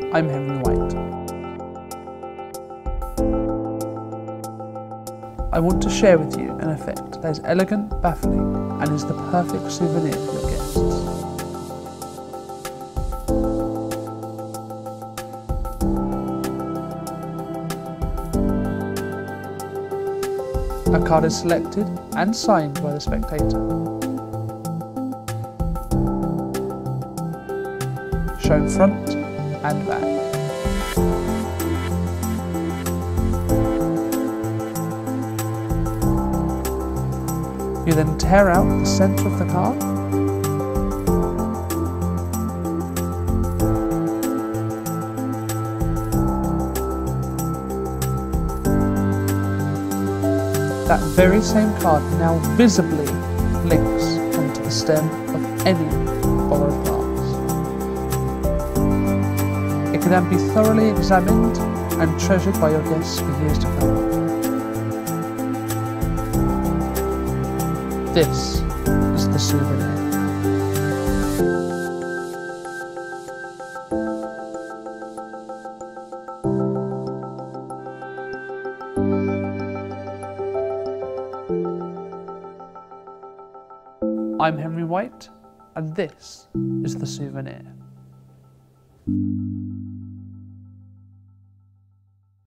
I'm Henry White. I want to share with you an effect that is elegant, baffling, and is the perfect souvenir for your guests. A card is selected and signed by the spectator. Shown front and back. You then tear out the centre of the card . That very same card now visibly links onto the stem of any borrowed glass. It can then be thoroughly examined and treasured by your guests for years to come. This is the souvenir. I'm Henry White, and this is the souvenir.